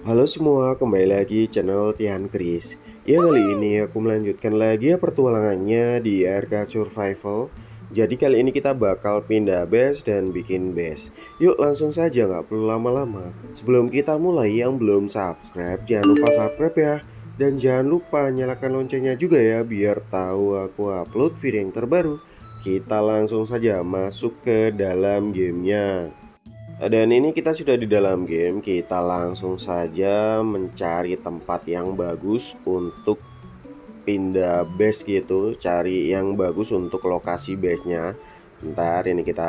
Halo semua, kembali lagi channel Tian Kris. Ya, kali ini aku melanjutkan lagi ya pertualangannya di RK Survival. Jadi kali ini kita bakal pindah base dan bikin base. Yuk langsung saja, nggak perlu lama-lama. Sebelum kita mulai, yang belum subscribe jangan lupa subscribe ya. Dan jangan lupa nyalakan loncengnya juga ya, biar tahu aku upload video yang terbaru. Kita langsung saja masuk ke dalam gamenya. Dan ini kita sudah di dalam game. Kita langsung saja mencari tempat yang bagus untuk pindah base gitu. Cari yang bagus untuk lokasi base-nya. Ntar ini kita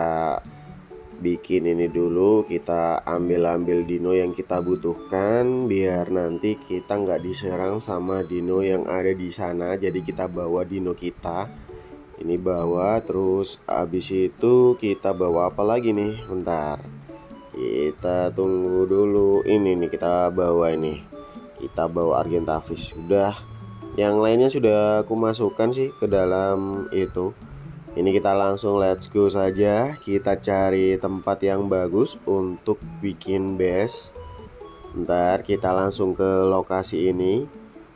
bikin ini dulu. Kita ambil-ambil dino yang kita butuhkan, biar nanti kita nggak diserang sama dino yang ada di sana. Jadi kita bawa dino kita. Ini bawa, terus abis itu kita bawa apa lagi nih? Bentar, kita tunggu dulu. Ini nih kita bawa ini. Kita bawa Argentavis. Sudah. Yang lainnya sudah aku masukkan sih ke dalam itu. Ini kita langsung let's go saja. Kita cari tempat yang bagus untuk bikin base. Ntar kita langsung ke lokasi ini.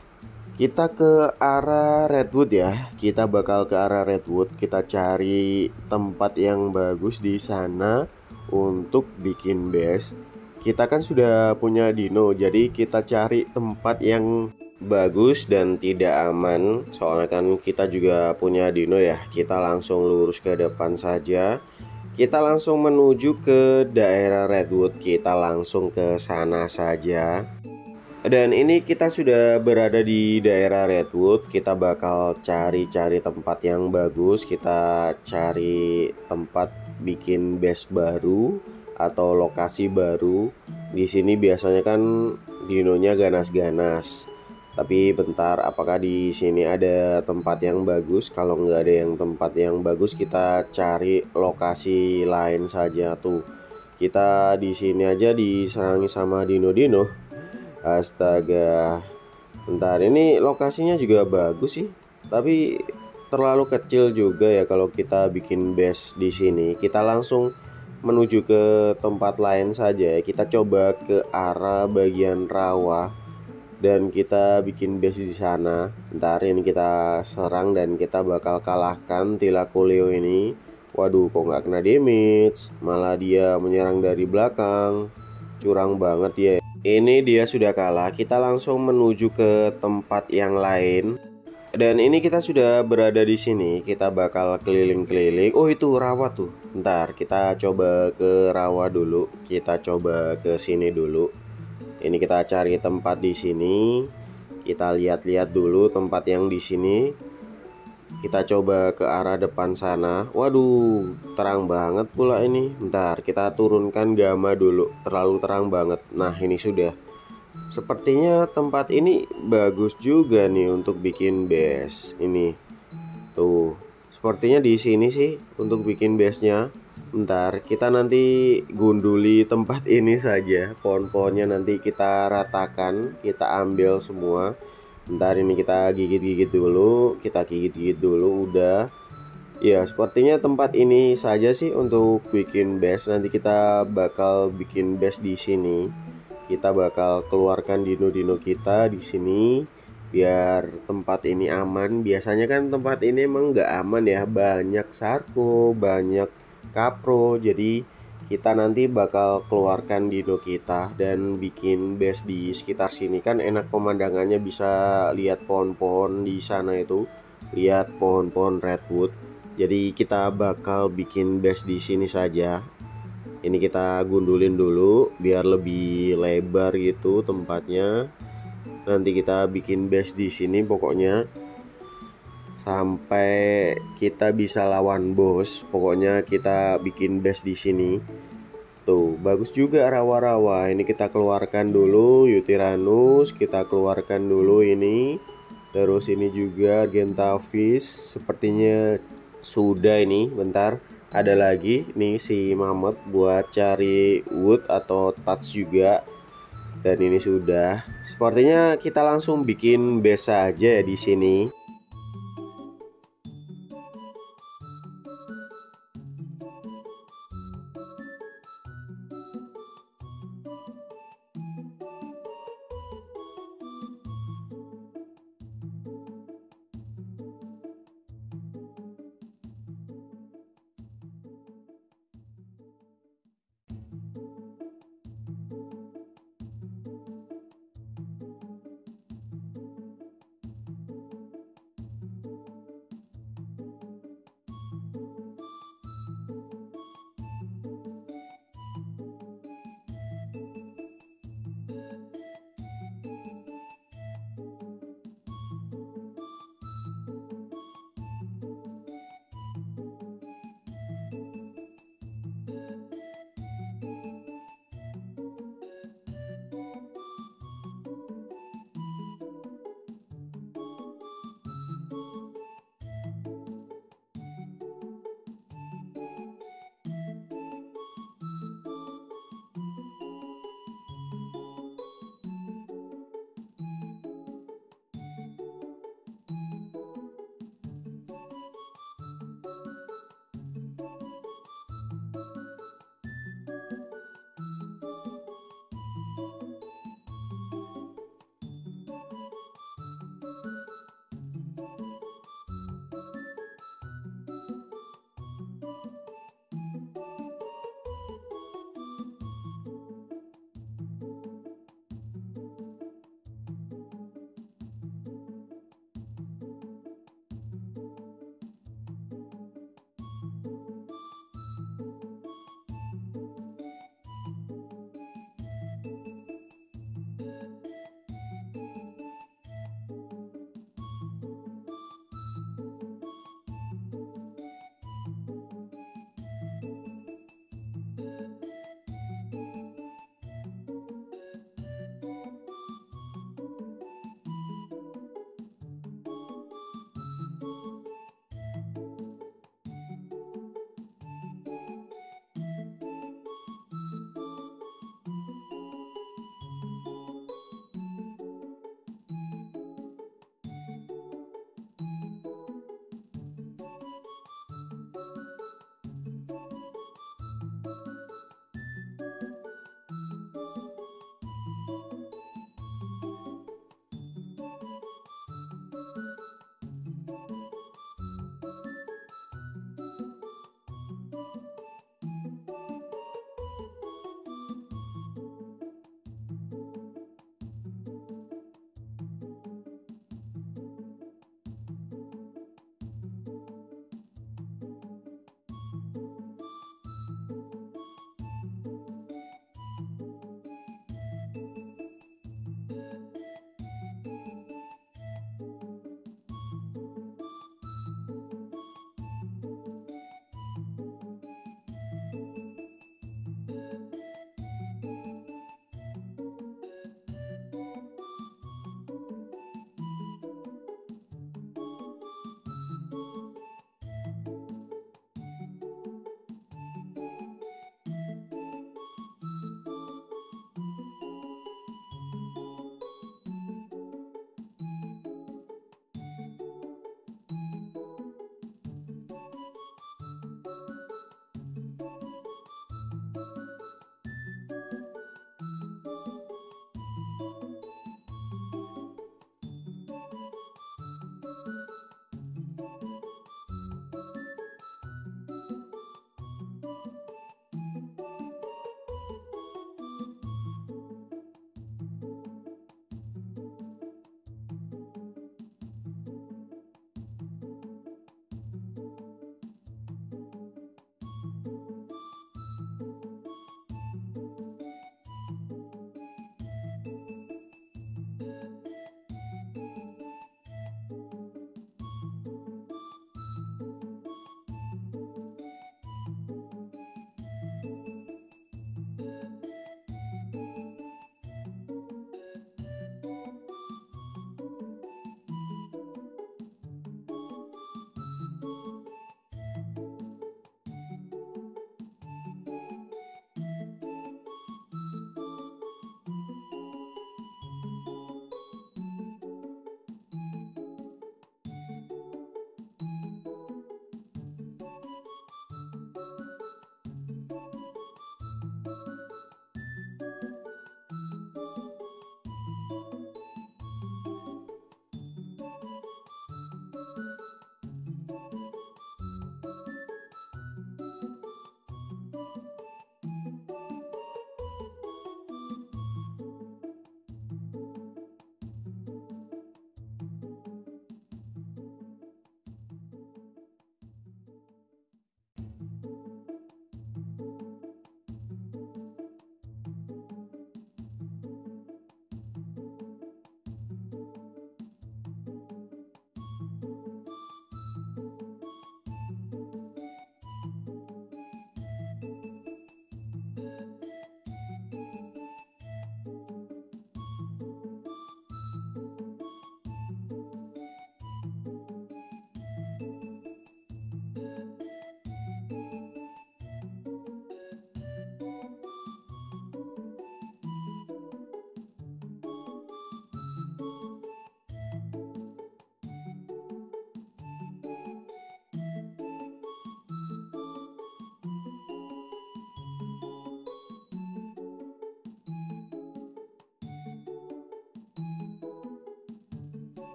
Kita ke arah Redwood ya. Kita bakal ke arah Redwood. Kita cari tempat yang bagus di sana untuk bikin base. Kita kan sudah punya dino, jadi kita cari tempat yang bagus dan tidak aman. Soalnya kan kita juga punya dino ya. Kita langsung lurus ke depan saja. Kita langsung menuju ke daerah Redwood. Kita langsung ke sana saja. Dan ini kita sudah berada di daerah Redwood. Kita bakal cari-cari tempat yang bagus. Kita cari tempat bikin base baru atau lokasi baru. Di sini biasanya kan dinonya ganas-ganas. Tapi bentar, apakah di sini ada tempat yang bagus? Kalau nggak ada yang tempat yang bagus, kita cari lokasi lain saja tuh. Kita di sini aja diserangi sama dino-dino. Astaga, bentar, ini lokasinya juga bagus sih, tapi terlalu kecil juga ya kalau kita bikin base di sini. Kita langsung menuju ke tempat lain saja ya. Kita coba ke arah bagian rawa dan kita bikin base di sana. Bentar, ini kita serang dan kita bakal kalahkan Tilakoleo ini. Waduh, kok nggak kena damage, malah dia menyerang dari belakang. Curang banget dia. Ini dia sudah kalah. Kita langsung menuju ke tempat yang lain. Dan ini kita sudah berada di sini. Kita bakal keliling-keliling. Oh, itu rawa tuh. Ntar kita coba ke rawa dulu. Kita coba ke sini dulu. Ini kita cari tempat di sini. Kita lihat-lihat dulu tempat yang di sini. Kita coba ke arah depan sana. Waduh, terang banget pula ini. Bentar, kita turunkan gamma dulu. Terlalu terang banget. Nah, ini sudah. Sepertinya tempat ini bagus juga nih untuk bikin base. Ini tuh. Sepertinya di sini sih untuk bikin base-nya. Bentar, kita nanti gunduli tempat ini saja. Pohon-pohonnya nanti kita ratakan, kita ambil semua. Bentar, ini kita gigit-gigit dulu, kita gigit-gigit dulu. Udah. Ya, sepertinya tempat ini saja sih untuk bikin base. Nanti kita bakal bikin base di sini. Kita bakal keluarkan dino-dino kita di sini biar tempat ini aman. Biasanya kan tempat ini emang nggak aman ya, banyak sarko, banyak kapro. Jadi kita nanti bakal keluarkan dino kita dan bikin base di sekitar sini. Kan enak pemandangannya, bisa lihat pohon-pohon di sana itu, lihat pohon-pohon redwood. Jadi kita bakal bikin base di sini saja. Ini kita gundulin dulu biar lebih lebar gitu tempatnya. Nanti kita bikin base di sini pokoknya sampai kita bisa lawan bos. Pokoknya kita bikin base di sini. Tuh, bagus juga rawa-rawa. Ini kita keluarkan dulu Yutiranus, kita keluarkan dulu ini. Terus ini juga Gentavis. Sepertinya sudah ini. Bentar, ada lagi nih si Mamut buat cari wood atau touch juga. Dan ini sudah. Sepertinya kita langsung bikin base aja ya di sini.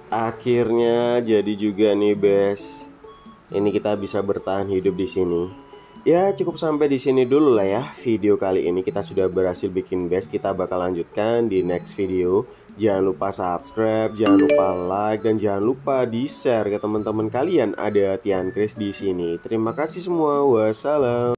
Akhirnya jadi juga nih, Bes. Ini kita bisa bertahan hidup di sini. Ya, cukup sampai di sini dulu lah ya. Video kali ini kita sudah berhasil bikin base. Kita bakal lanjutkan di next video. Jangan lupa subscribe, jangan lupa like, dan jangan lupa di-share ke teman-teman kalian. Ada Tian Kris di sini. Terima kasih semua. Wassalam.